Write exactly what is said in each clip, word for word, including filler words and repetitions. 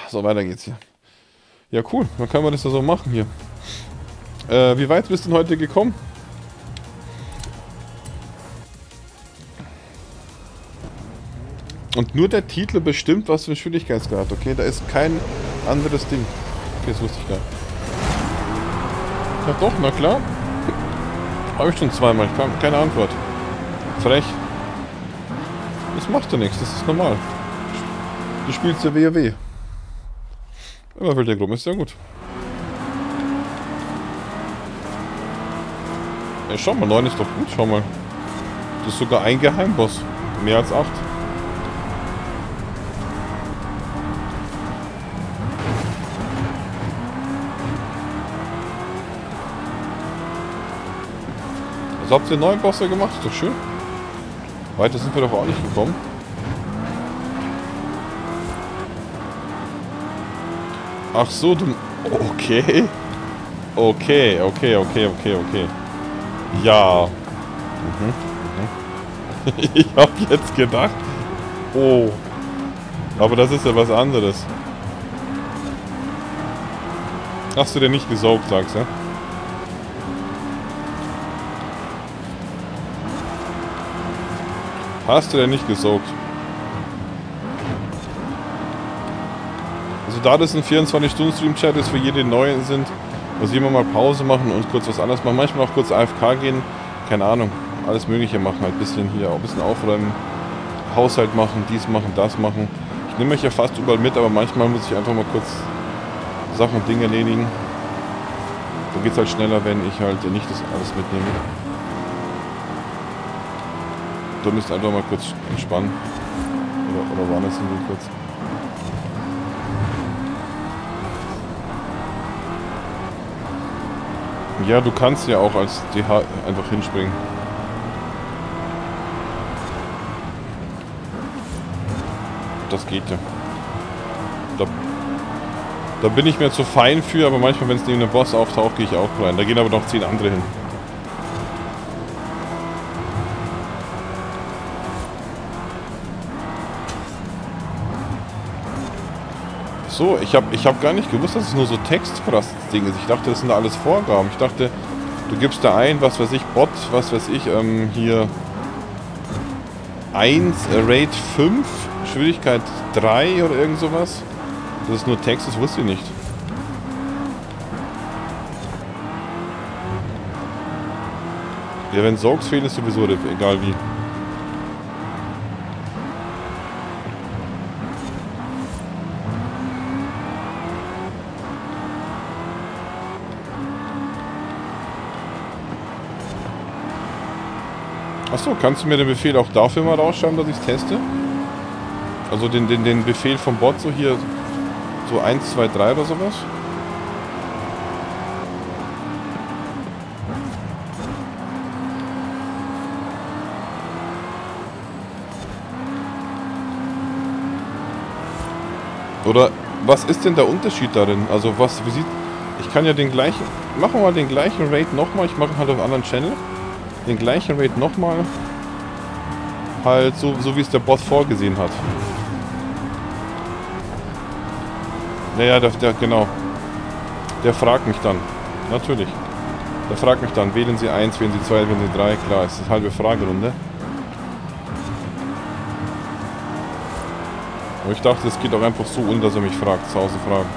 So, weiter geht's hier. Ja, cool. Dann können wir das ja so machen hier. Äh, wie weit bist du denn heute gekommen? Und nur der Titel bestimmt, was für ein Schwierigkeitsgrad, okay? Da ist kein anderes Ding. Okay, das wusste ich gar nicht. Ja doch, na klar. Habe ich schon zweimal, keine Antwort. Frech. Das macht ja nichts, das ist normal. Du spielst ja W O W. Immer will der Gruppe, ist ja gut. Ja, schau mal, neun ist doch gut, schau mal. Das ist sogar ein Geheimboss. Mehr als acht. Also habt ihr neun Bosse gemacht? Ist doch schön. Weiter sind wir doch auch nicht gekommen. Ach so, du... Okay. Okay, okay, okay, okay, okay. Ja. Mhm, mhm. Ich hab jetzt gedacht... Oh. Aber das ist ja was anderes. Hast du denn nicht gesaugt, sagst du? Hast du denn nicht gesaugt? Also da das ein vierundzwanzig-Stunden-Stream-Chat ist, für jede Neuen sind, muss ich immer mal Pause machen und kurz was anderes machen. Manchmal auch kurz A F K gehen. Keine Ahnung. Alles Mögliche machen. Halt ein bisschen hier, auch ein bisschen aufräumen. Haushalt machen, dies machen, das machen. Ich nehme mich ja fast überall mit, aber manchmal muss ich einfach mal kurz Sachen und Dinge erledigen. Da geht es halt schneller, wenn ich halt nicht das alles mitnehme. Du müsst einfach mal kurz entspannen. Oder, oder woanders hingehen kurz. Ja, du kannst ja auch als D H einfach hinspringen. Das geht ja. Da, da bin ich mir zu fein für, aber manchmal, wenn es neben einem Boss auftaucht, gehe ich auch rein. Da gehen aber noch zehn andere hin. So, ich habe ich hab gar nicht gewusst, dass es nur so Textfraß-Ding ist. Ich dachte, das sind alles Vorgaben. Ich dachte, du gibst da ein, was weiß ich, Bot, was weiß ich, ähm, hier eins, äh, Raid fünf, Schwierigkeit drei oder irgend sowas. Das ist nur Text, das wusste ich nicht. Ja, wenn Sorgs fehlen, ist sowieso egal wie. Achso, kannst du mir den Befehl auch dafür mal rausschreiben, dass ich es teste? Also den, den, den Befehl vom Bot, so hier, so eins, zwei, drei oder sowas? Oder was ist denn der Unterschied darin? Also was, wie sieht... Ich kann ja den gleichen... Machen wir mal den gleichen Raid nochmal, ich mache halt auf einem anderen Channel. Den gleichen Raid nochmal. Halt so, so wie es der Bot vorgesehen hat. Naja, der, der, genau. Der fragt mich dann. Natürlich. Der fragt mich dann, wählen Sie eins, wählen Sie zwei, wählen Sie drei. Klar, es ist eine halbe Fragerunde. Aber ich dachte, es geht auch einfach so un, dass er mich fragt, zu Hause fragen.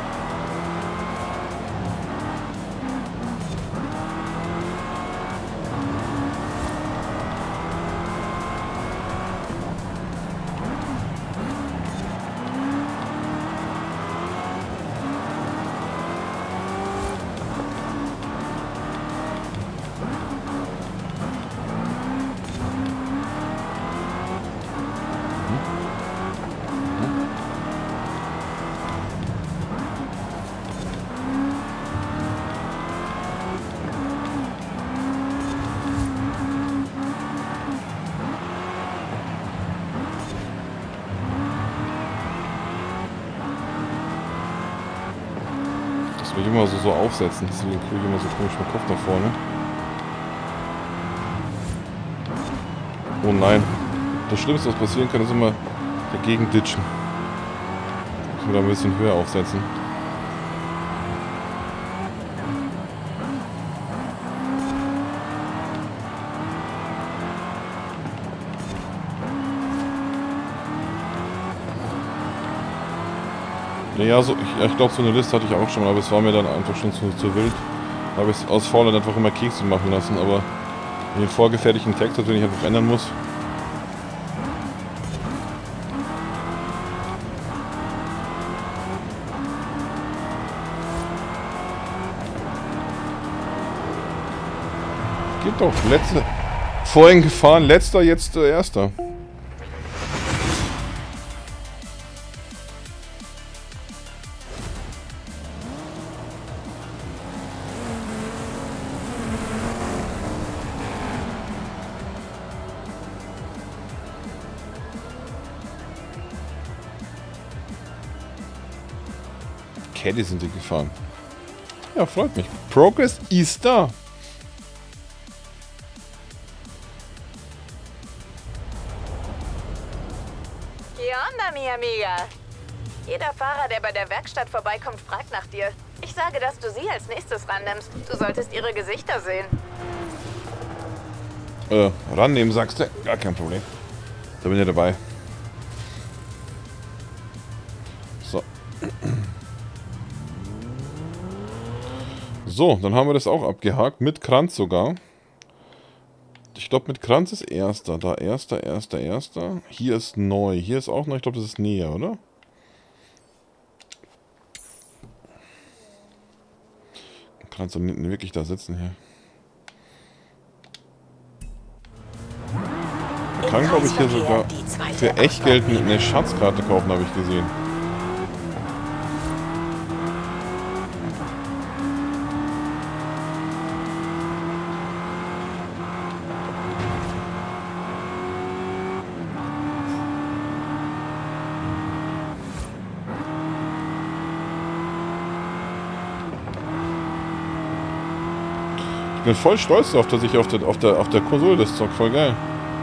Das will ich immer so, so aufsetzen, deswegen kriege ich immer so komisch meinen Kopf nach vorne. Oh nein. Das Schlimmste, was passieren kann, ist immer dagegen ditchen. wir da ein bisschen höher aufsetzen. Ja, so, ich, ich glaube, so eine Liste hatte ich auch schon mal, aber es war mir dann einfach schon zu, zu wild. Da habe ich aus Faulheit einfach immer Kekse machen lassen, aber den vorgefertigten Text, den ich einfach ändern muss. Geht doch, letzte. Vorhin gefahren, letzter, jetzt äh, erster. Caddy sind die gefahren. Ja, freut mich. Progress ist da. ¿Qué onda, mi amiga? Jeder Fahrer, der bei der Werkstatt vorbeikommt, fragt nach dir. Ich sage, dass du sie als nächstes rannimmst. Du solltest ihre Gesichter sehen. Äh, rannehmen, sagst du? Gar kein Problem. Da bin ich dabei. So. So, dann haben wir das auch abgehakt. Mit Kranz sogar. Ich glaube, mit Kranz ist erster. Da erster, erster, erster. Hier ist neu. Hier ist auch neu. Ich glaube, das ist näher, oder? Kranz soll wirklich da sitzen hier. Man kann, glaube ich, hier sogar für Echtgeld eine Schatzkarte kaufen, habe ich gesehen. Ich bin voll stolz darauf, dass ich auf der, auf der, auf der Konsole das zocke. Voll geil.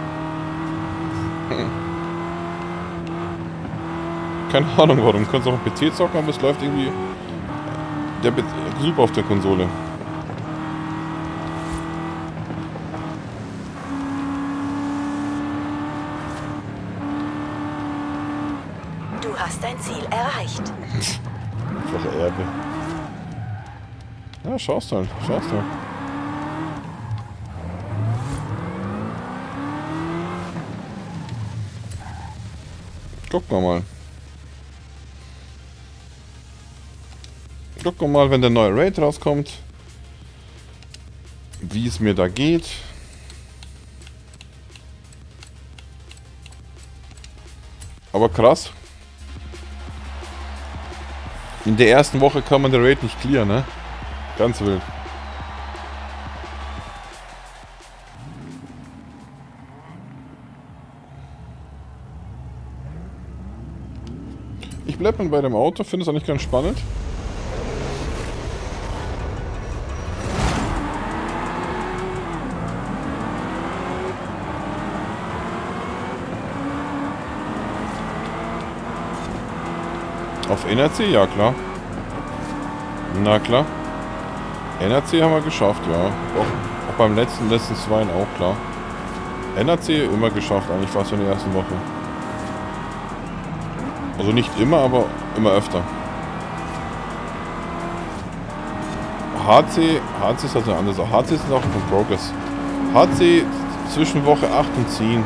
Keine Ahnung warum. Du kannst auch auf dem P C zocken, aber es läuft irgendwie der super auf der Konsole. Du hast dein Ziel erreicht. Einfache Erde. Ja, schaust halt. Schaust halt. Gucken wir mal. Gucken wir mal, wenn der neue Raid rauskommt, wie es mir da geht. Aber krass. In der ersten Woche kann man den Raid nicht clearen, ne? Ganz wild. Ich bleib mal bei dem Auto, finde es eigentlich ganz spannend. Auf N R C? Ja, klar. Na klar. N R C haben wir geschafft, ja. Auch, auch beim letzten, letzten zweien auch, klar. N R C immer geschafft, eigentlich fast in der ersten Woche. Also nicht immer, aber immer öfter. H C, H C ist also eine andere Sache. H C ist auch von Progress. H C zwischen Woche acht und zehn.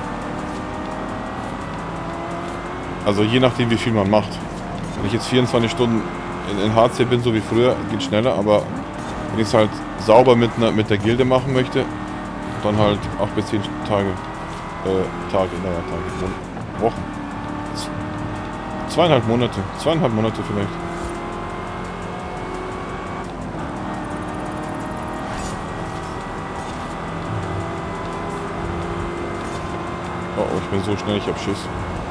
Also je nachdem, wie viel man macht. Wenn ich jetzt vierundzwanzig Stunden in, in H C bin, so wie früher, geht schneller, aber wenn ich es halt sauber mit, ne, mit der Gilde machen möchte, dann halt acht bis zehn Tage. Äh, Tage, naja, Tage, Wochen. Zweieinhalb Monate. Zweieinhalb Monate vielleicht. Oh, oh, ich bin so schnell, ich hab Schiss.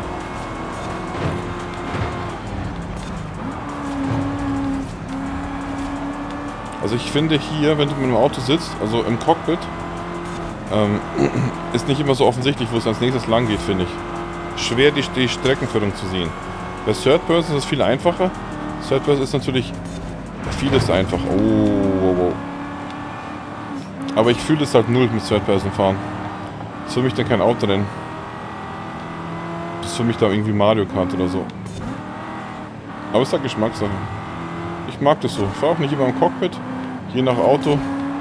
Also ich finde hier, wenn du mit dem Auto sitzt, also im Cockpit, ähm, ist nicht immer so offensichtlich, wo es als nächstes lang geht, finde ich. Schwer die, die Streckenführung zu sehen. Bei Third Person ist es viel einfacher. Third Person ist natürlich vieles einfach. Oh, oh, oh. Aber ich fühle es halt null mit Third Person fahren. Das ist für mich dann kein Autorennen. Das ist für mich da irgendwie Mario Kart oder so. Aber es ist halt Geschmackssache. Ich mag das so. Ich fahre auch nicht immer im Cockpit. Je nach Auto.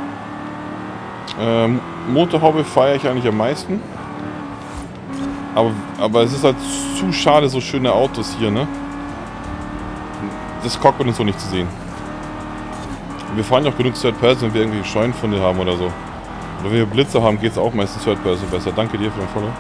Ähm, Motorhaube feiere ich eigentlich am meisten. Aber, aber es ist halt zu schade, so schöne Autos hier, ne? Das Cockpit ist so nicht zu sehen. Wir fahren ja auch genug Third Person, wenn wir irgendwie Scheunenfunde haben oder so. Oder wenn wir Blitze haben, geht es auch meistens Third Person besser. Danke dir für den Follow.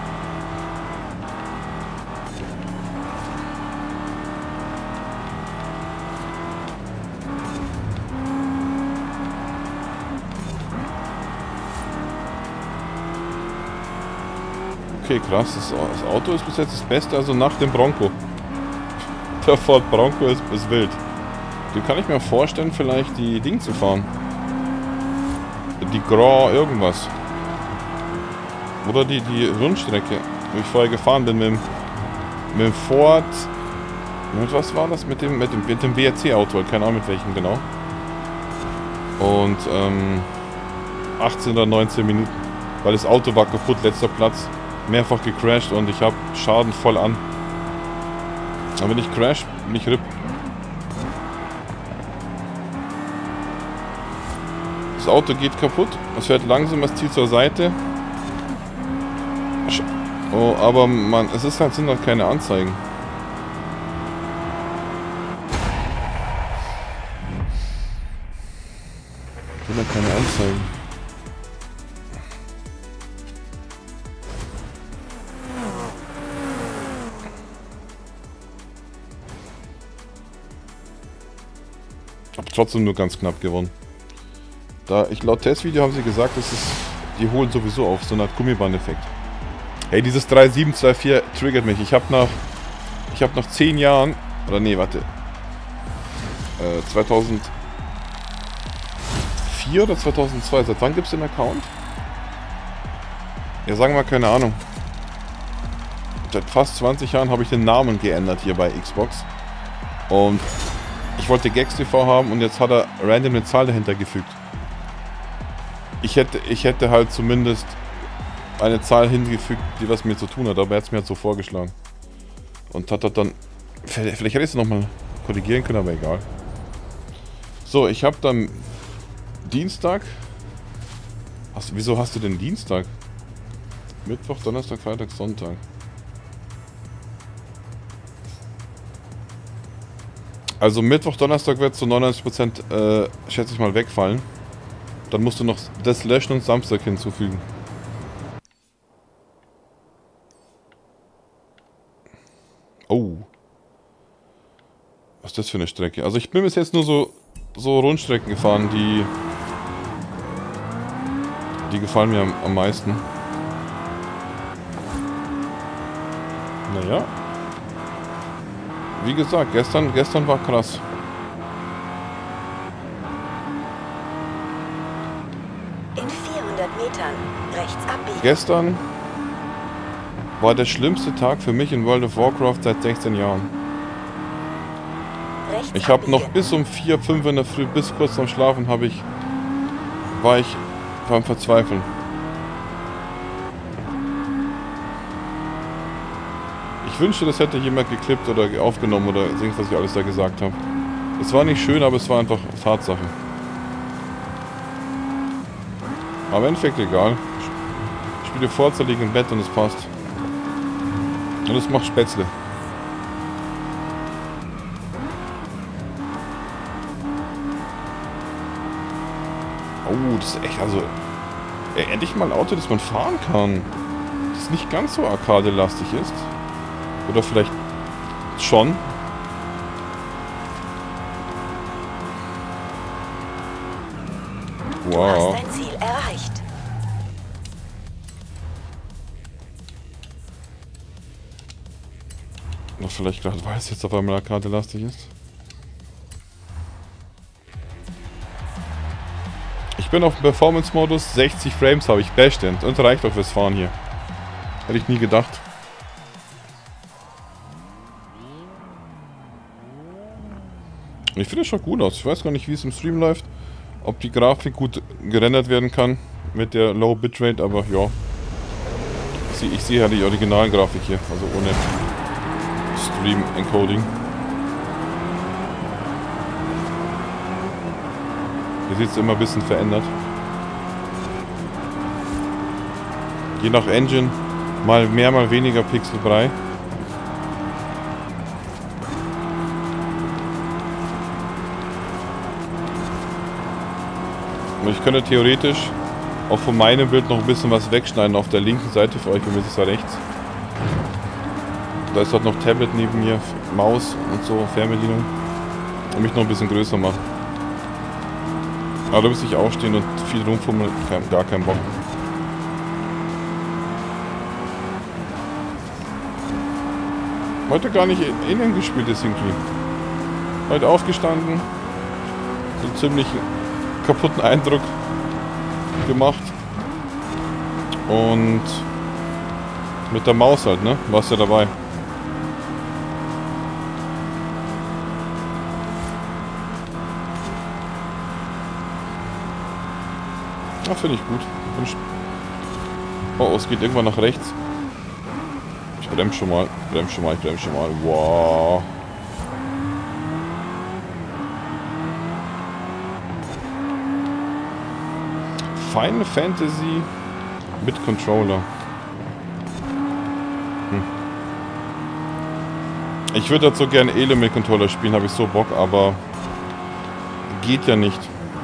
Okay, krass. Das, das Auto ist bis jetzt das Beste, also nach dem Bronco. Der Ford Bronco ist, ist wild. Den kann ich mir vorstellen, vielleicht die Ding zu fahren. Die Grand irgendwas. Oder die, die Rundstrecke, wo ich vorher gefahren bin mit dem, mit dem Ford. Mit was war das? Mit dem, mit dem, mit dem W R C-Auto, keine Ahnung mit welchem genau. Und ähm, achtzehn oder neunzehn Minuten. Weil das Auto war kaputt, letzter Platz. Mehrfach gecrashed und ich habe Schaden voll an. Aber wenn ich crash, bin ich R I P. Das Auto geht kaputt. Es fährt langsam, es zieht zur Seite. Oh, aber man, es ist halt, sind halt keine Anzeigen. Es sind halt keine Anzeigen. Hab trotzdem nur ganz knapp gewonnen. Da, ich laut Testvideo haben sie gesagt, dass es, die holen sowieso auf, so eine Art Gummiband-Effekt. Hey, dieses drei sieben zwei vier triggert mich. Ich habe nach, ich habe nach zehn Jahren, oder nee, warte, äh, zweitausendvier oder zweitausendzwei, seit wann gibt es den Account? Ja, sagen wir mal, keine Ahnung. Seit fast zwanzig Jahren habe ich den Namen geändert hier bei Xbox. Und ich wollte Gags T V haben und jetzt hat er random eine Zahl dahinter gefügt. Ich hätte, ich hätte halt zumindest eine Zahl hingefügt, die was mit mir zu tun hat, aber er hat es mir halt so vorgeschlagen. Und hat er dann... Vielleicht, vielleicht hätte ich es nochmal korrigieren können, aber egal. So, ich habe dann Dienstag... Hast, wieso hast du denn Dienstag? Mittwoch, Donnerstag, Freitag, Sonntag. Also Mittwoch, Donnerstag wird zu neunundneunzig Prozent, äh, schätze ich mal, wegfallen. Dann musst du noch das löschen und Samstag hinzufügen. Oh. Was ist das für eine Strecke? Also ich bin bis jetzt nur so, so Rundstrecken gefahren, die... Die gefallen mir am, am meisten. Naja. Wie gesagt, gestern, gestern war krass. In vierhundert Metern rechts abbiegen. Gestern war der schlimmste Tag für mich in World of Warcraft seit sechzehn Jahren. Rechts Ich habe noch abbiegen. bis um vier, fünf in der Früh, bis kurz vorm Schlafen, habe ich, war ich beim Verzweifeln. Ich wünschte, das hätte jemand geklippt oder aufgenommen oder irgendwas, was ich alles da gesagt habe. Es war nicht schön, aber es war einfach Tatsache. Aber im Endeffekt egal. Ich spiele Forza, liege im Bett und es passt. Und es macht Spätzle. Oh, das ist echt, also... Ey, endlich mal ein Auto, das man fahren kann. Das nicht ganz so arkadelastig ist. Oder vielleicht schon. Du Wow. hast dein Ziel erreicht. Oder vielleicht gerade, weil es jetzt auf einmal arkadelastig ist. Ich bin auf dem Performance-Modus, sechzig Frames habe ich Beststand und reicht auch fürs Fahren hier. Hätte ich nie gedacht. Ich finde, es schaut gut aus. Ich weiß gar nicht, wie es im Stream läuft. Ob die Grafik gut gerendert werden kann mit der Low Bitrate, aber ja. Ich sehe ich seh ja die Originalgrafik hier, also ohne Stream Encoding. Hier sieht es immer ein bisschen verändert. Je nach Engine mal mehr, mal weniger pixelbrei. Und ich könnte theoretisch auch von meinem Bild noch ein bisschen was wegschneiden auf der linken Seite für euch, bei mir ist es ja rechts. Da ist dort noch Tablet neben mir, Maus und so, Fernbedienung. Und mich noch ein bisschen größer machen. Aber da müsste ich aufstehen und viel rumfummeln, gar keinen Bock. Heute gar nicht innen gespielt, das irgendwie. Heute aufgestanden, so ziemlich kaputten Eindruck gemacht. Und mit der Maus halt, ne? Warst ja dabei. Ja, finde ich gut. Oh, es geht irgendwann nach rechts. Ich bremse schon mal, bremse schon mal, ich bremse schon mal. Wow. Final Fantasy mit Controller. Hm. Ich würde dazu gerne Ele mit Controller spielen, habe ich so Bock, aber geht ja nicht.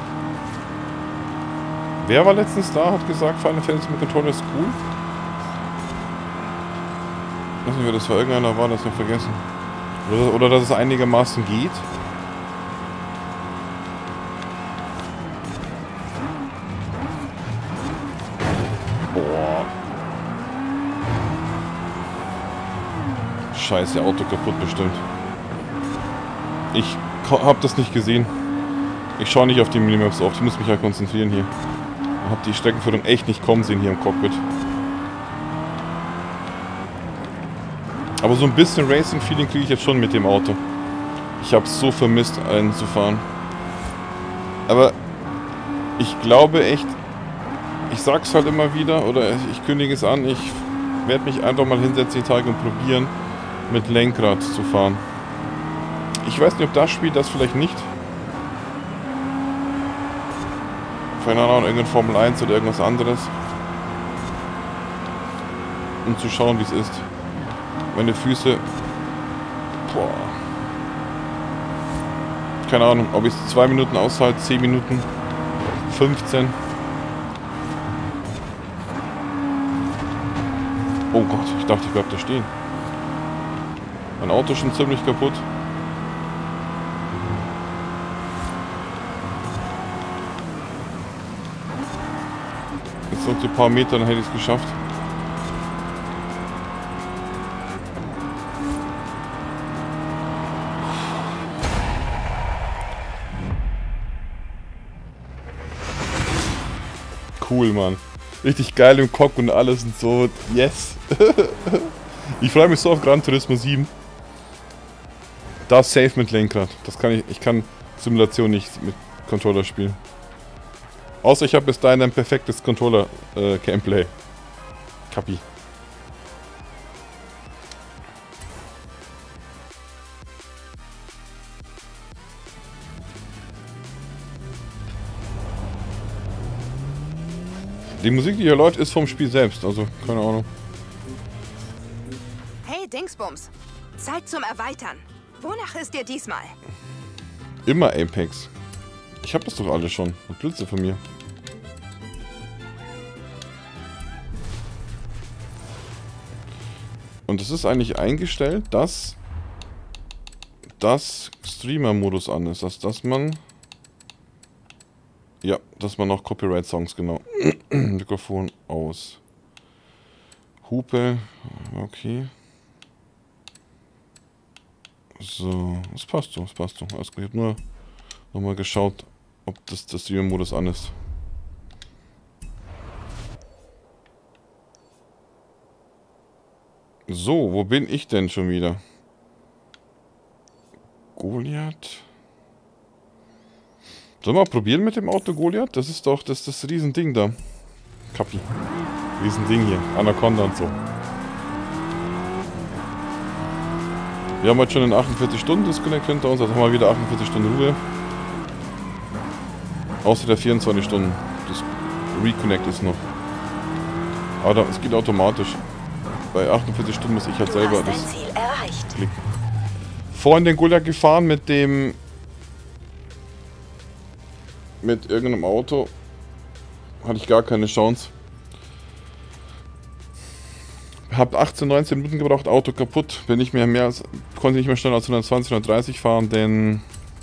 Wer war letztens da, hat gesagt, Final Fantasy mit Controller ist cool? Ich weiß nicht, wer das war. Irgendeiner war, das noch vergessen. Oder, oder dass es einigermaßen geht. Boah. Scheiße, Auto kaputt bestimmt. Ich hab das nicht gesehen. Ich schaue nicht auf die Minimaps auf. Ich muss mich ja konzentrieren hier. Ich hab die Streckenführung echt nicht kommen sehen hier im Cockpit. Aber so ein bisschen Racing-Feeling kriege ich jetzt schon mit dem Auto. Ich habe es so vermisst, einen zu fahren. Aber ich glaube echt, ich sag's halt immer wieder, oder ich kündige es an, ich werde mich einfach mal hinsetzen die Tage und probieren, mit Lenkrad zu fahren. Ich weiß nicht, ob das Spiel das vielleicht nicht. Keine Ahnung, irgendein Formel eins oder irgendwas anderes. Um zu schauen, wie es ist. Meine Füße... Boah. Keine Ahnung, ob ich es zwei Minuten aushalte, zehn Minuten, fünfzehn. Oh Gott, ich dachte, ich bleib da stehen. Mein Auto ist schon ziemlich kaputt. Jetzt noch ein paar Meter, dann hätte ich es geschafft. Cool, Mann. Richtig geil im Cock und alles und so. Yes. Ich freue mich so auf Gran Turismo sieben. Da safe mit Lenkrad. Das kann ich. Ich kann Simulation nicht mit Controller spielen. Außer ich habe bis dahin ein perfektes Controller-Gameplay. Äh, Kapi. Die Musik, die hier läuft, ist vom Spiel selbst, also keine Ahnung. Hey Dingsbums, Zeit zum Erweitern. Wonach ist dir diesmal? Immer Apex. Ich hab das doch alles schon. Und Blitze von mir. Und es ist eigentlich eingestellt, dass das Streamer-Modus an ist, dass, dass man... Ja, dass man noch Copyright-Songs, genau. Mikrofon aus. Hupe, okay. So, das passt so, das passt so. Alles gut. Ich habe nur nochmal geschaut, ob das, das Streamer-Modus an ist. So, wo bin ich denn schon wieder? Goliath. Sollen wir mal probieren mit dem Auto Goliath? Das ist doch das, das Riesending da. Kapi. Riesending hier. Anaconda und so. Wir haben heute schon einen achtundvierzig Stunden Disconnect hinter uns, also haben wir wieder achtundvierzig Stunden Ruhe. Außer der vierundzwanzig Stunden. Das Reconnect ist noch. Aber es geht automatisch. Bei achtundvierzig Stunden muss ich halt Du selber hast dein das Ziel erreicht. klicken. Vorhin den Goliath gefahren mit dem... mit irgendeinem Auto. Hatte ich gar keine Chance. Hab achtzehn, neunzehn Minuten gebraucht, Auto kaputt. Bin nicht mehr mehr als, konnte nicht mehr schneller als hundertzwanzig, hundertdreißig fahren, denn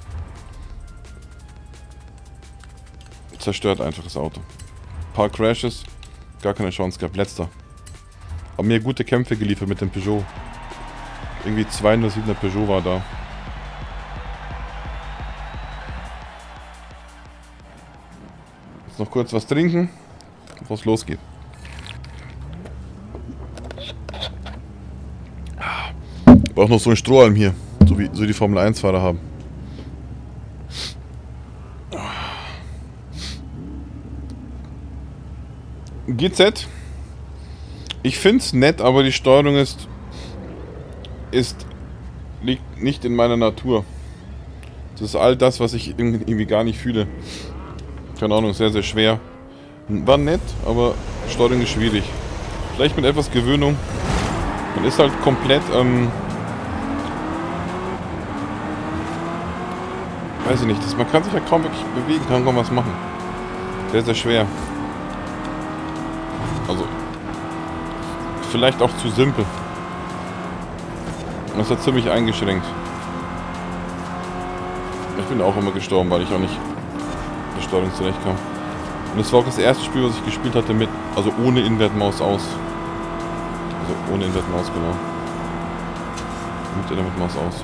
zerstört einfach das Auto. Ein paar Crashes, gar keine Chance gehabt. Letzter. Aber mir gute Kämpfe geliefert mit dem Peugeot. Irgendwie zweihundertsiebener Peugeot war da. Jetzt noch kurz was trinken, bevor es losgeht. Ich brauche noch so einen Strohhalm hier, so wie so die Formel eins Fahrer haben. G Z. Ich find's nett, aber die Steuerung ist ist liegt nicht in meiner Natur. Das ist all das, was ich irgendwie gar nicht fühle. Keine Ahnung, sehr sehr schwer. War nett, aber Steuerung ist schwierig. Vielleicht mit etwas Gewöhnung. Man ist halt komplett ähm, weiß ich nicht, das, man kann sich ja kaum wirklich bewegen, kann kaum was machen. Sehr, sehr schwer. Also, vielleicht auch zu simpel. Das hat ziemlich eingeschränkt. Ich bin auch immer gestorben, weil ich auch nicht mit der Steuerung zurechtkam. Und das war auch das erste Spiel, was ich gespielt hatte mit, also ohne Invertmaus aus. Also ohne Invertmaus, genau. Mit Invertmaus aus.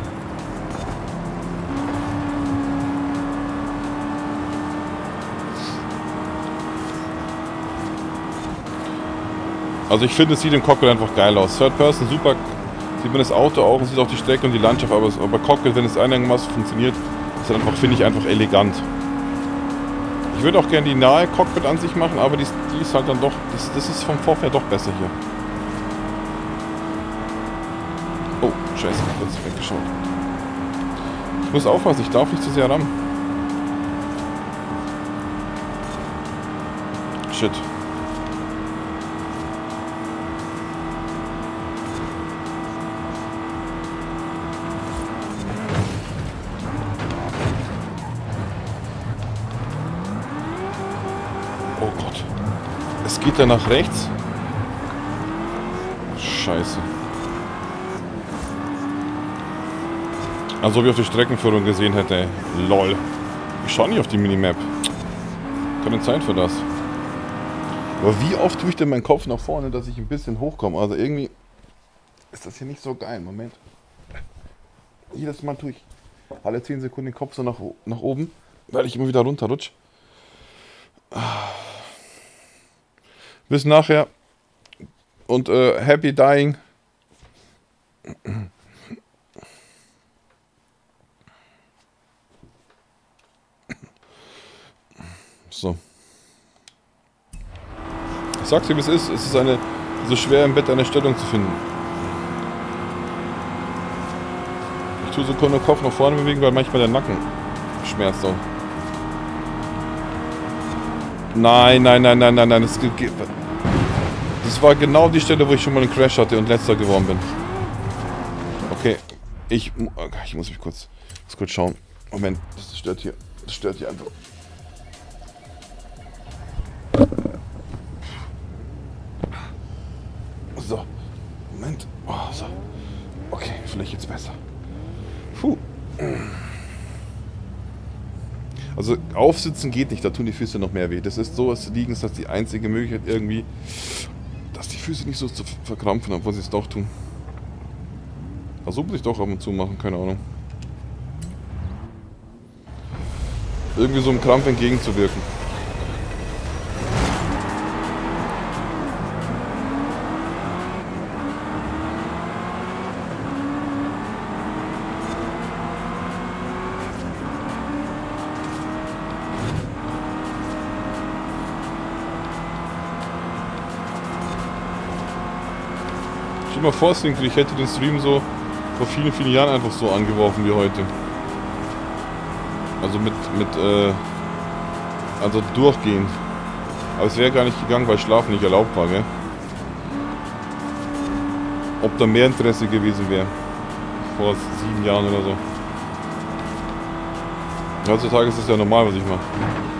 Also ich finde, es sieht im Cockpit einfach geil aus. Third Person, super, sieht man das Auto auch, man sieht auch die Strecke und die Landschaft, aber bei Cockpit, wenn es einigermaßen funktioniert, ist einfach, finde ich, einfach elegant. Ich würde auch gerne die nahe Cockpit-Ansicht machen, aber die, die ist halt dann doch, das, das ist vom Vorfeld doch besser hier. Oh, scheiße, ich hab kurz weggeschaut. Ich muss aufpassen, ich darf nicht zu sehr ran. Shit. Oh Gott. Es geht da nach rechts. Scheiße. Also, ob ich auf die Streckenführung gesehen hätte. Lol. Ich schaue nicht auf die Minimap. Keine Zeit für das. Aber wie oft tue ich denn meinen Kopf nach vorne, dass ich ein bisschen hochkomme? Also irgendwie ist das hier nicht so geil. Moment. Jedes Mal tue ich alle zehn Sekunden den Kopf so nach, nach oben, weil ich immer wieder runterrutsche. Bis nachher. Und äh, happy dying. So. Ich sag's dir, wie es ist. Es ist eine so schwer im Bett eine Stellung zu finden. Ich tue so den Kopf nach vorne bewegen, weil manchmal der Nacken schmerzt auch. Nein, nein, nein, nein, nein, nein. Das, das war genau die Stelle, wo ich schon mal einen Crash hatte und letzter geworden bin. Okay. Ich, ich muss mich kurz, muss kurz schauen. Moment, das stört hier. Das stört hier einfach. So. Moment. Oh, so. Okay, vielleicht jetzt besser. Puh. Also aufsitzen geht nicht, da tun die Füße noch mehr weh. Das ist so, es liegen ist das die einzige Möglichkeit irgendwie, dass die Füße nicht so zu verkrampfen, obwohl sie es doch tun. Versuche ich doch ab und zu machen, keine Ahnung. Irgendwie so einem Krampf entgegenzuwirken. Stell dir mal vor, Stinker, ich hätte den Stream so vor vielen, vielen Jahren einfach so angeworfen wie heute. Also mit, mit, äh, also durchgehend. Aber es wäre gar nicht gegangen, weil Schlafen nicht erlaubt war, gell? Ob da mehr Interesse gewesen wäre. Vor sieben Jahren oder so. Heutzutage ist es ja normal, was ich mache.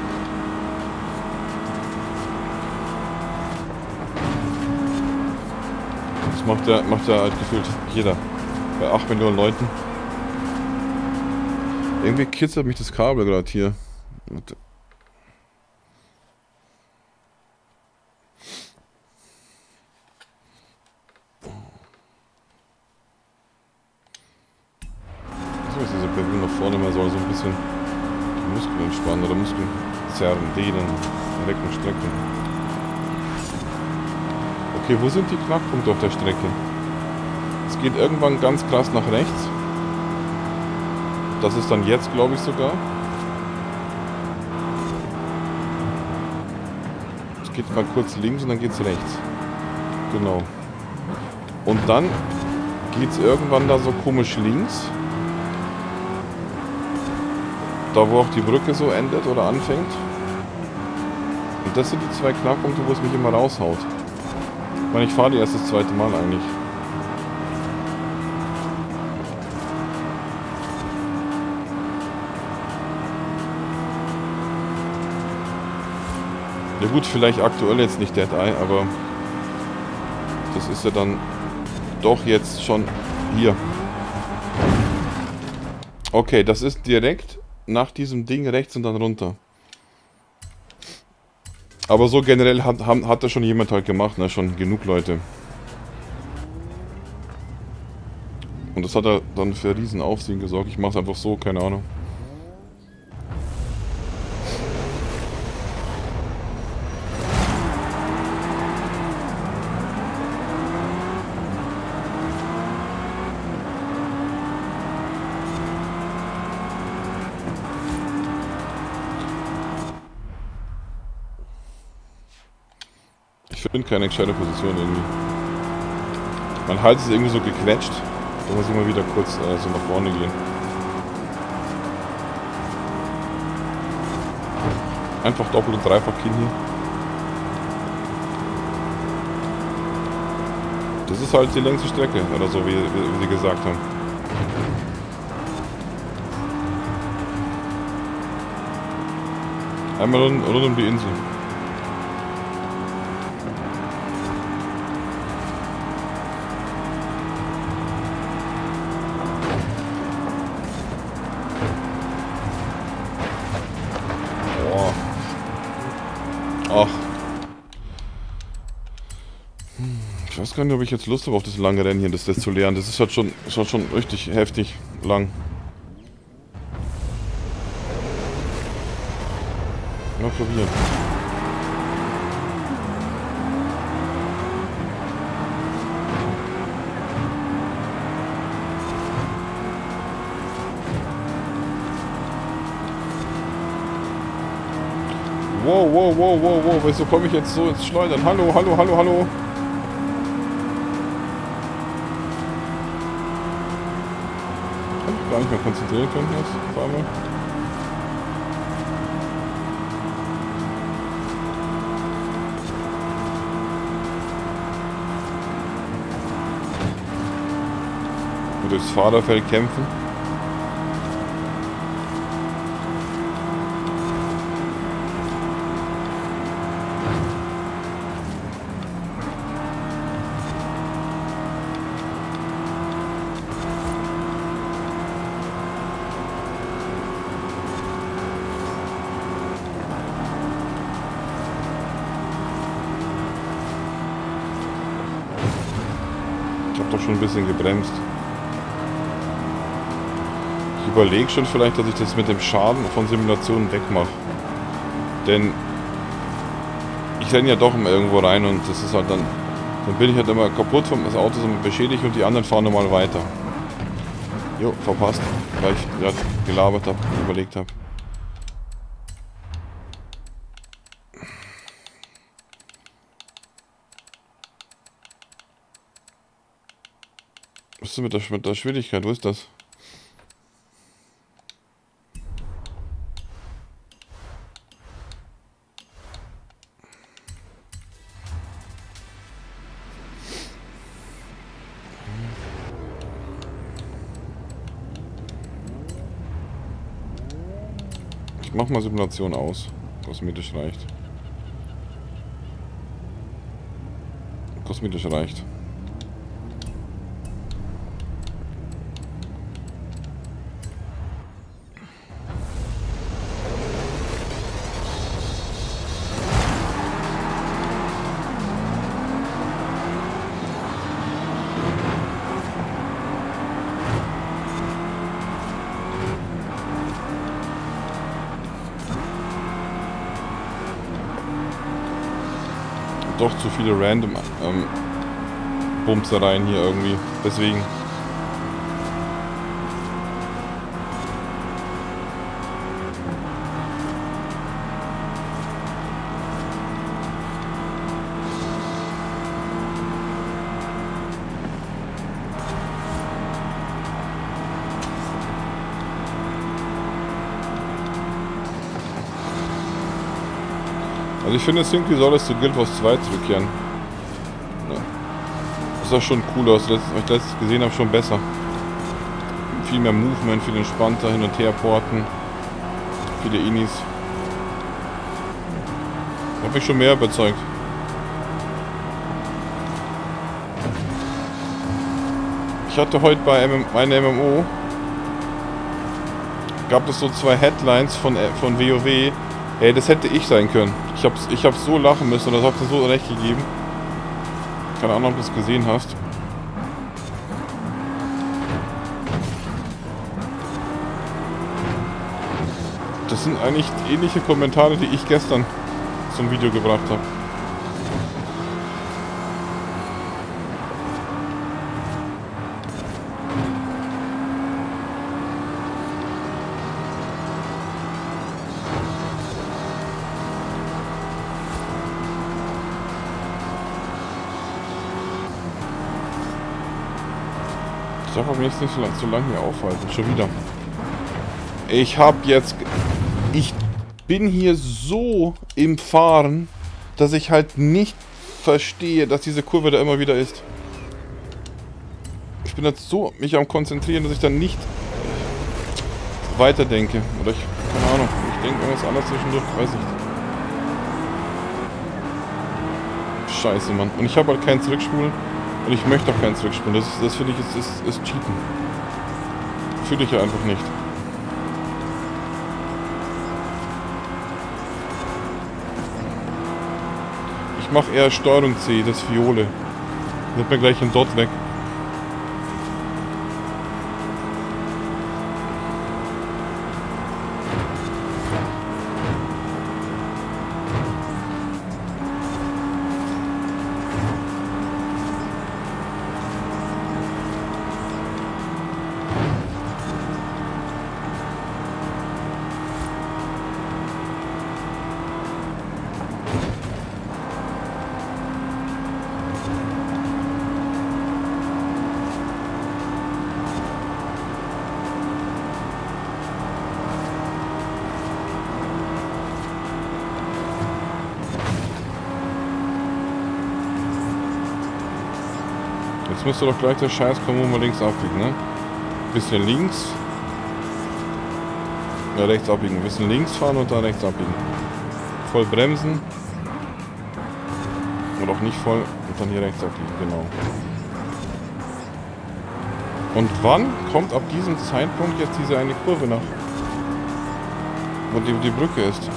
Das macht ja, macht ja halt gefühlt jeder. Bei acht Millionen Leuten. Irgendwie kitzelt mich das Kabel gerade hier. So ist diese Bewegung nach vorne, man soll so ein bisschen die Muskeln entspannen oder Muskeln zerren, dehnen, recken, strecken. Okay, wo sind die Knackpunkte auf der Strecke? Es geht irgendwann ganz krass nach rechts. Das ist dann jetzt, glaube ich, sogar. Es geht mal kurz links und dann geht es rechts. Genau. Und dann geht es irgendwann da so komisch links. Da, wo auch die Brücke so endet oder anfängt. Und das sind die zwei Knackpunkte, wo es mich immer raushaut. Ich meine, ich fahre die erst das zweite Mal eigentlich. Ja gut, vielleicht aktuell jetzt nicht Dead Eye, aber das ist ja dann doch jetzt schon hier. Okay, das ist direkt nach diesem Ding rechts und dann runter. Aber so generell hat, hat das schon jemand halt gemacht, ne? Schon genug Leute. Und das hat er dann für riesen Aufsehen gesorgt. Ich mach's einfach so, keine Ahnung. Ich finde keine gescheite Position irgendwie. Mein Hals ist irgendwie so gequetscht. Da muss ich mal wieder kurz äh, so nach vorne gehen. Einfach doppelt und dreifach Kinn hier. Das ist halt die längste Strecke, oder so, wie, wie, wie sie gesagt haben. Einmal rund, rund um die Insel. Ach. Ich weiß gar nicht, ob ich jetzt Lust habe auf das lange Rennen hier, das, das zu lernen. Das ist halt schon, ist halt schon richtig heftig lang. Mal probieren. Wow, wow, wow, wow, wow, wieso komme ich jetzt so ins Schleudern? Hallo, hallo, hallo, hallo. Kann ich gar nicht mehr konzentrieren können jetzt, auf einmal. Und durchs Fahrerfeld kämpfen. Ich habe doch schon ein bisschen gebremst. Ich überlege schon vielleicht, dass ich das mit dem Schaden von Simulationen wegmache. Denn ich renne ja doch immer irgendwo rein und das ist halt dann... Dann bin ich halt immer kaputt, vom das Auto ist immer beschädigt und die anderen fahren normal weiter. Jo, verpasst, weil ich gerade gelabert habe und überlegt habe. ist mit der, mit der Schwierigkeit? Wo ist das? Ich mach mal Simulation aus. Kosmetisch reicht. Kosmetisch reicht. Doch zu viele random ähm, Bumsereien hier irgendwie. Deswegen. Also ich finde, Sinky soll es zu Guild Wars zwei zurückkehren. Ja. Das sah schon cool aus, das, was ich letztes gesehen habe, schon besser. Viel mehr Movement, viel entspannter, hin und her porten. Viele Inis. Hat mich schon mehr überzeugt. Ich hatte heute bei M M, meinem M M O gab es so zwei Headlines von, von WoW. Ey, das hätte ich sein können. Ich hab's, ich hab's so lachen müssen, das hat dir so recht gegeben. Keine Ahnung, ob du es gesehen hast. Das sind eigentlich ähnliche Kommentare, die ich gestern zum Video gebracht habe. Ich darf aber nicht so lange, so lange hier aufhalten. Schon wieder. Ich hab jetzt... Ich bin hier so im Fahren, dass ich halt nicht verstehe, dass diese Kurve da immer wieder ist. Ich bin jetzt so mich am Konzentrieren, dass ich dann nicht weiterdenke. Oder ich... Keine Ahnung. Ich denke irgendwas anderes zwischendurch. Weiß ich. Scheiße, Mann. Und ich habe halt kein Zurückspulen. Und ich möchte auch keinen zurückspulen. Das, das finde ich ist, ist, ist Cheaten. Fühle ich ja einfach nicht. Ich mache eher Steuerung C, das Fiole. Wird mir gleich im Dot weg. Jetzt müsste doch gleich der Scheiß kommen, wo wir links abbiegen, ne? Bisschen links. Ja, rechts abbiegen. Bisschen links fahren und dann rechts abbiegen. Voll bremsen. Oder auch nicht voll und dann hier rechts abbiegen, genau. Und wann kommt ab diesem Zeitpunkt jetzt diese eine Kurve nach? Wo die, die Brücke ist.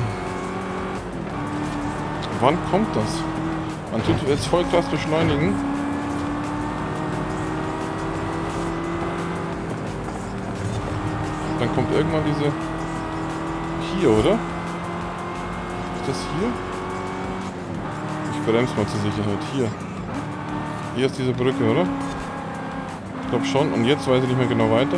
Wann kommt das? Man tut jetzt voll krass beschleunigen. Dann kommt irgendwann diese... Hier, oder? Ist das hier? Ich bremse mal zur Sicherheit. Hier. Hier ist diese Brücke, oder? Ich glaube schon. Und jetzt weiß ich nicht mehr genau weiter.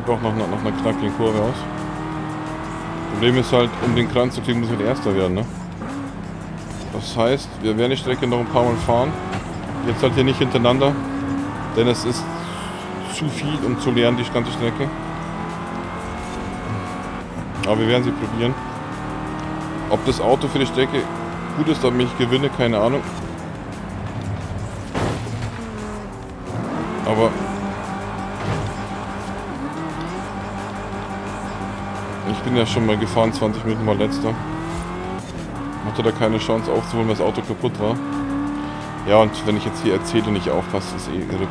brauche noch, noch eine knackige Kurve aus. Problem ist halt, um den Kranz zu kriegen, muss ich halt Erster werden, ne? Das heißt, wir werden die Strecke noch ein paar Mal fahren. Jetzt halt hier nicht hintereinander, denn es ist zu viel, um zu lernen, die ganze Strecke. Aber wir werden sie probieren. Ob das Auto für die Strecke gut ist, damit ich gewinne, keine Ahnung. Aber ich bin ja schon mal gefahren, zwanzig Minuten mal letzter. Hatte da keine Chance aufzuholen, weil das Auto kaputt war. Ja, und wenn ich jetzt hier erzähle und nicht aufpasse, ist eh irre.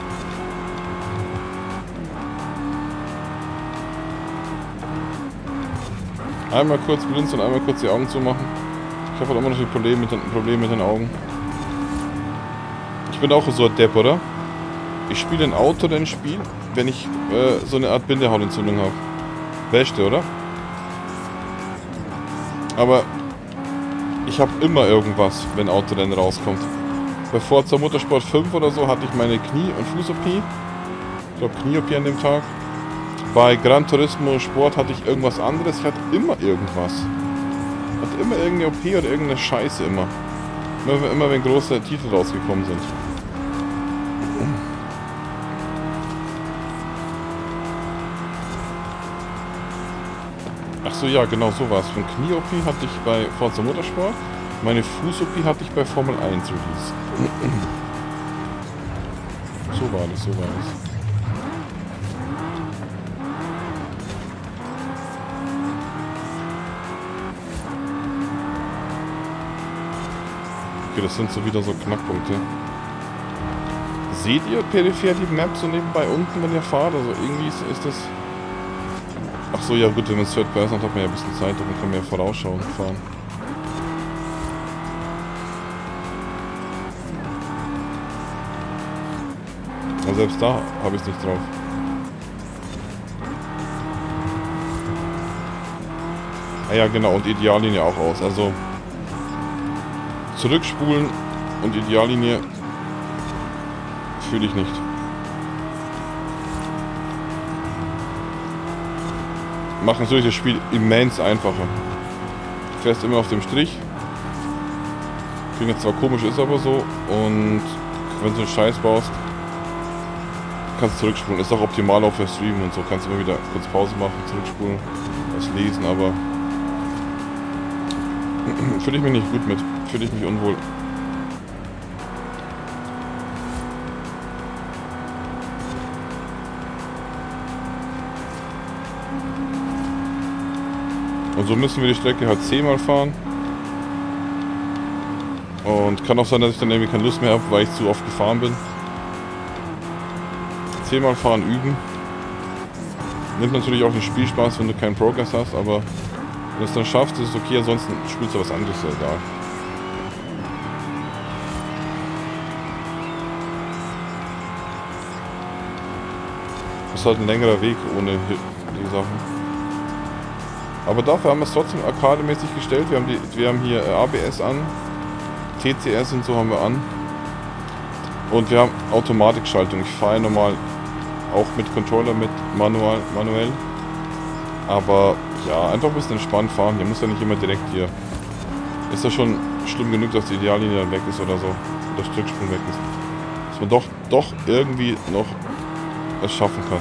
Einmal kurz blinzeln und einmal kurz die Augen zumachen. Ich habe halt immer noch ein Problem mit den, Problem mit den Augen. Ich bin auch so ein Depp, oder? Ich spiele ein Autorennspiel, wenn ich äh, so eine Art Bindehautentzündung habe. Beste, oder? Aber ich habe immer irgendwas, wenn Autorennen rauskommt. Bei Forza Motorsport fünf oder so hatte ich meine Knie- und Fuß-O P. Ich glaube Knie-O P an dem Tag. Bei Gran Turismo Sport hatte ich irgendwas anderes. Ich hatte immer irgendwas. Ich hatte immer irgendeine O P oder irgendeine Scheiße immer. Immer, immer wenn große Titel rausgekommen sind. Achso, ja, genau so war es. Von Knie-O P hatte ich bei Forza Motorsport. Meine Fuß-O P hatte ich bei Formel eins Release. So war das, so war das. Okay, das sind so wieder so Knackpunkte. Seht ihr peripher die Map so nebenbei unten, wenn ihr fahrt? Also irgendwie ist, ist das... Ach so, ja gut, wenn man es Third Person hat, hat man ja ein bisschen Zeit, dann kann man ja vorausschauen fahren. Aber selbst da habe ich es nicht drauf. Ah ja, genau, und Ideallinie auch aus. Also zurückspulen und Ideallinie fühle ich nicht. Machen natürlich das Spiel immens einfacher. Du fährst immer auf dem Strich. Klingt jetzt zwar komisch, ist aber so. Und wenn du einen Scheiß baust, kannst du zurückspulen. Ist auch optimal auch für Streamen und so. Kannst du immer wieder kurz Pause machen, zurückspulen, was lesen, aber fühle ich mich nicht gut mit. Fühle ich mich unwohl. Und so müssen wir die Strecke halt zehnmal fahren. Und kann auch sein, dass ich dann irgendwie keine Lust mehr habe, weil ich zu oft gefahren bin. Zehnmal fahren üben. Nimmt natürlich auch den Spielspaß, wenn du keinen Progress hast, aber wenn du es dann schaffst, ist es okay, ansonsten spielst du was anderes, ja egal. Das ist halt ein längerer Weg ohne die Sachen. Aber dafür haben wir es trotzdem arcademäßig gestellt. Wir haben, die, wir haben hier A B S an, T C S und so haben wir an. Und wir haben Automatikschaltung. Ich fahre normal auch mit Controller, mit manual, manuell. Aber ja, einfach ein bisschen entspannt fahren. Hier muss ja nicht immer direkt hier. Ist ja schon schlimm genug, dass die Ideallinie dann weg ist oder so. Oder das Stücksprung weg ist. Dass man doch, doch irgendwie noch es schaffen kann.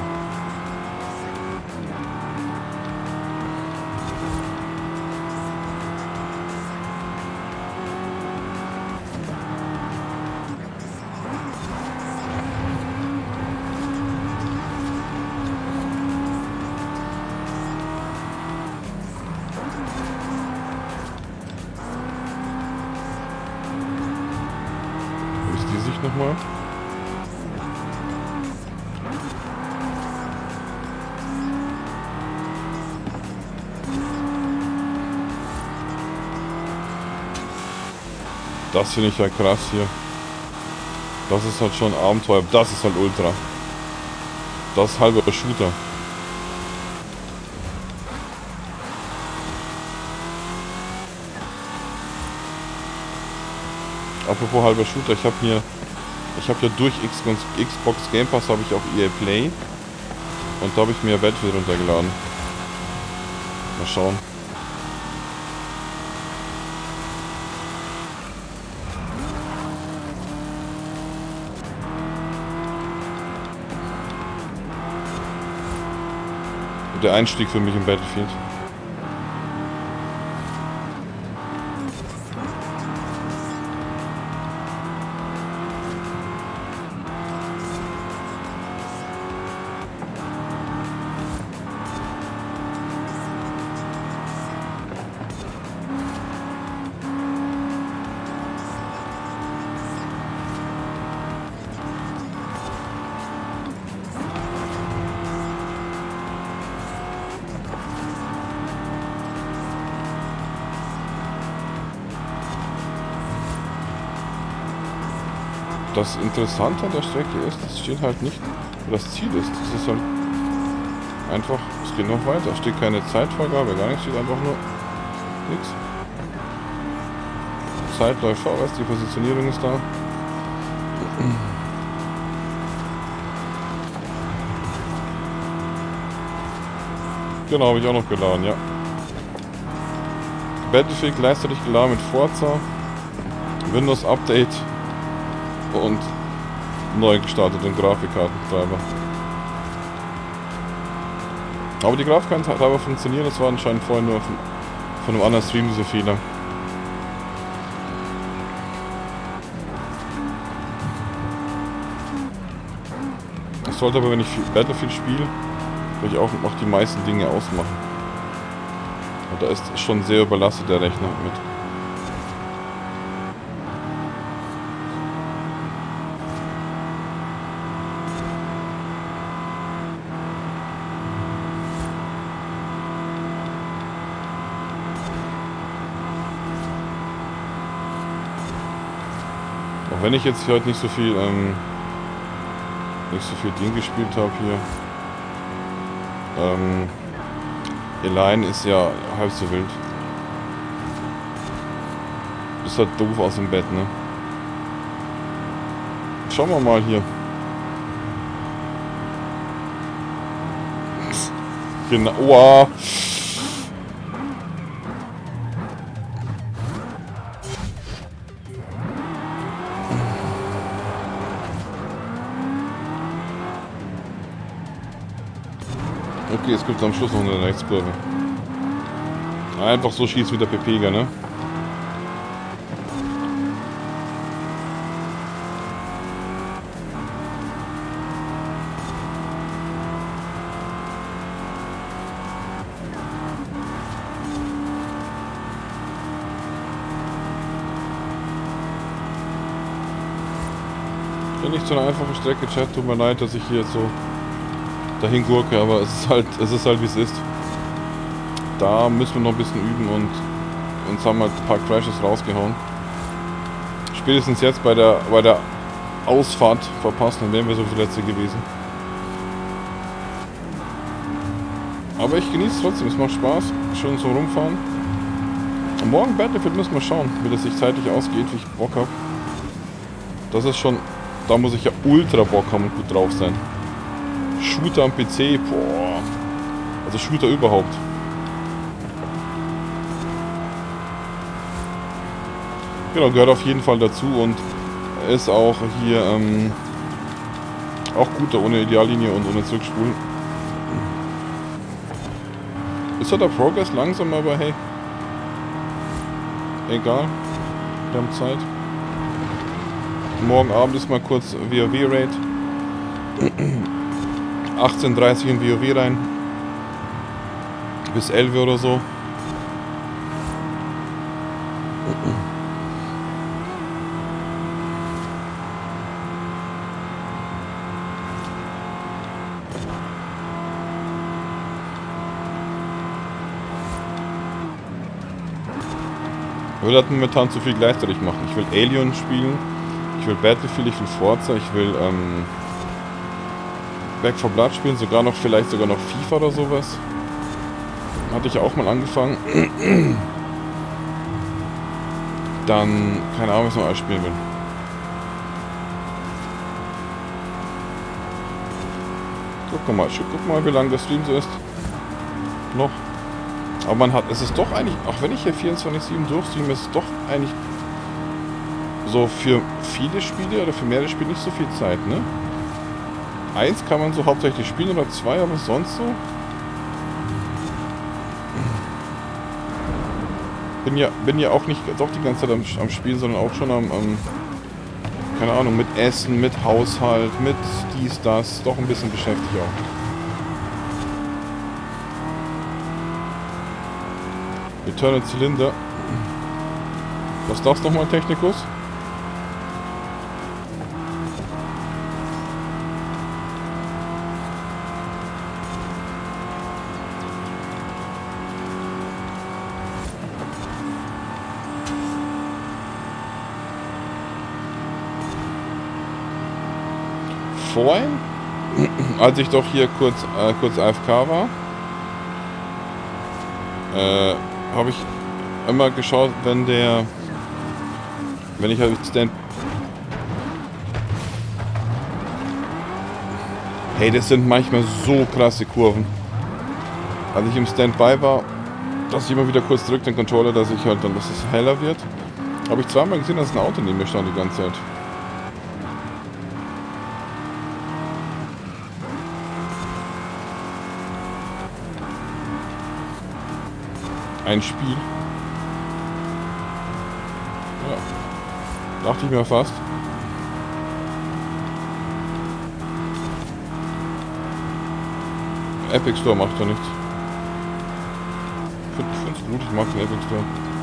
Nochmal. Das finde ich ja krass hier. Das ist halt schon Abenteuer. Das ist halt Ultra. Das ist halber Shooter. Apropos halber Shooter, ich habe hier, ich habe ja durch Xbox Game Pass habe ich auch E A Play. Und da habe ich mir Battlefield runtergeladen. Mal schauen. Der Einstieg für mich im Battlefield. Das Interessante an der Strecke ist, es steht halt nicht, wo das Ziel ist. Es ist halt einfach, es geht noch weiter. Es steht keine Zeitvorgabe, gar nichts, steht einfach nur nichts. Zeit läuft vorwärts, die Positionierung ist da. Genau, habe ich auch noch geladen, ja. Battlefield gleichzeitig geladen mit Forza, Windows Update und neu gestarteten Grafikkartentreiber. Aber die Grafikkartentreiber funktionieren, das war anscheinend vorhin nur von, von einem anderen Stream diese Fehler. Ich sollte aber, wenn ich Battlefield spiele, ich auch noch die meisten Dinge ausmachen. Und da ist schon sehr überlastet der Rechner mit. Auch wenn ich jetzt heute nicht so viel, ähm, nicht so viel Ding gespielt habe hier. Ähm, Elaine ist ja halb so wild. Ist halt doof aus dem Bett, ne? Schauen wir mal hier. Genau. Wow. Okay, jetzt gibt es am Schluss noch eine Rechtskurve. Einfach so schießt wie der Pepega, ne? Ja, nicht so eine einfache Strecke, Chat. Tut mir leid, dass ich hier jetzt so dahin gurke, aber es ist halt, es ist halt wie es ist. Da müssen wir noch ein bisschen üben und uns haben halt ein paar Crashes rausgehauen. Spätestens jetzt bei der bei der Ausfahrt verpasst, dann wären wir so Verletzte gewesen. Aber ich genieße es trotzdem, es macht Spaß, schön so rumfahren. Und morgen Battlefield müssen wir schauen, wie das sich zeitlich ausgeht, wie ich Bock habe. Das ist schon, da muss ich ja ultra Bock haben und gut drauf sein. Shooter am P C, boah. Also Shooter überhaupt. Genau, gehört auf jeden Fall dazu und ist auch hier ähm, auch guter ohne Ideallinie und ohne Zurückspulen. Ist ja der Progress langsam, aber hey. Egal. Wir haben Zeit. Morgen Abend ist mal kurz WoW-Raid. achtzehn Uhr dreißig in WoW rein. Bis elf Uhr oder so. Ich will halt momentan zu viel gleichzeitig machen. Ich will Alien spielen, ich will Battlefield, ich will Forza, ich will ähm, Back four Blood spielen, sogar noch, vielleicht sogar noch FIFA oder sowas. Hatte ich auch mal angefangen. Dann, keine Ahnung, was ich noch alles spielen will. Guck mal, guck mal, wie lang der Stream so ist. Noch. Aber man hat, es ist doch eigentlich, auch wenn ich hier vierundzwanzig sieben durchstreame, ist es doch eigentlich so für viele Spiele oder für mehrere Spiele nicht so viel Zeit, ne? Eins kann man so hauptsächlich spielen oder zwei, aber sonst so. Bin ja, bin ja auch nicht doch die ganze Zeit am, am Spielen, sondern auch schon am, am, keine Ahnung, mit Essen, mit Haushalt, mit dies, das, doch ein bisschen beschäftigt auch. Eternal Zylinder. Was ist das nochmal, Technikus? Vorhin, als ich doch hier kurz, äh, kurz A F K war, äh, habe ich immer geschaut, wenn der, wenn ich halt Stand... Hey, das sind manchmal so krasse Kurven. Als ich im Standby war, dass ich immer wieder kurz drücke den Controller, dass ich halt dann, dass es heller wird, habe ich zweimal gesehen, dass ein Auto neben mir stand die ganze Zeit. Ein Spiel. Ja. Dachte ich mir fast. Epic Store macht ja nichts. Ich finde es gut, ich mag den Epic Store.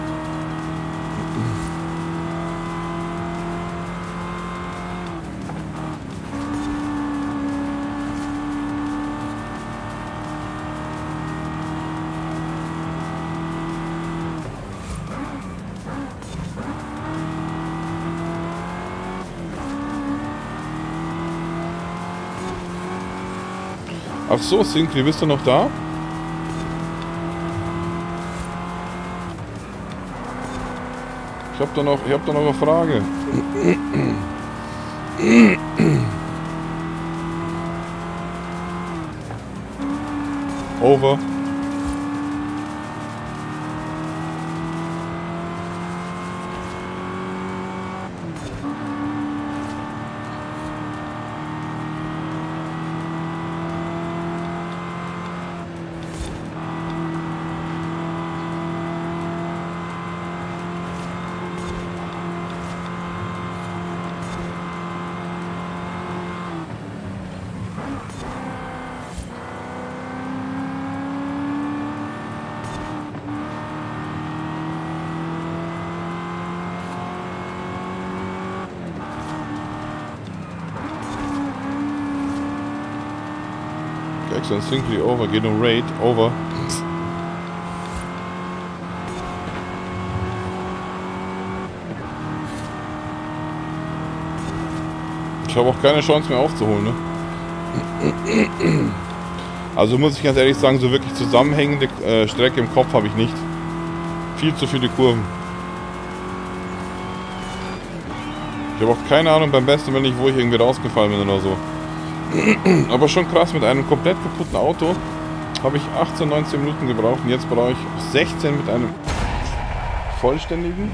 Ach so, Sinclair, bist du noch da? Ich hab da noch, ich hab da noch eine Frage. Over. Excellent, Sinclair over, geht um Raid, over. Ich habe auch keine Chance mehr aufzuholen, ne? Also muss ich ganz ehrlich sagen, so wirklich zusammenhängende äh, Strecke im Kopf habe ich nicht. Viel zu viele Kurven. Ich habe auch keine Ahnung beim besten Willen nicht, wo ich irgendwie rausgefallen bin oder so. Aber schon krass, mit einem komplett kaputten Auto habe ich achtzehn, neunzehn Minuten gebraucht und jetzt brauche ich sechzehn mit einem vollständigen.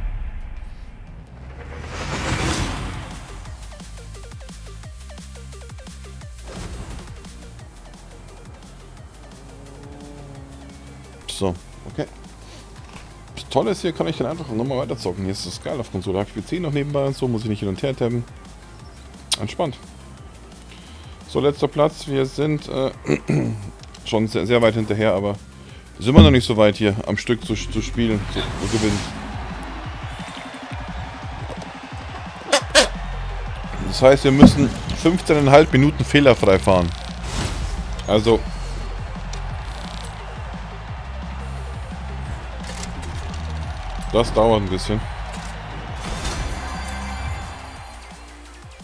So, okay. Das Tolle ist, hier kann ich dann einfach nochmal weiter zocken. Hier ist das geil auf Konsole. Habe ich P C noch nebenbei und so, muss ich nicht hin und her tabben. Entspannt. So, letzter Platz. Wir sind äh, schon sehr, sehr weit hinterher, aber sind wir noch nicht so weit hier am Stück zu, zu spielen, zu, zu gewinnen. Das heißt, wir müssen fünfzehn Komma fünf Minuten fehlerfrei fahren. Also das dauert ein bisschen.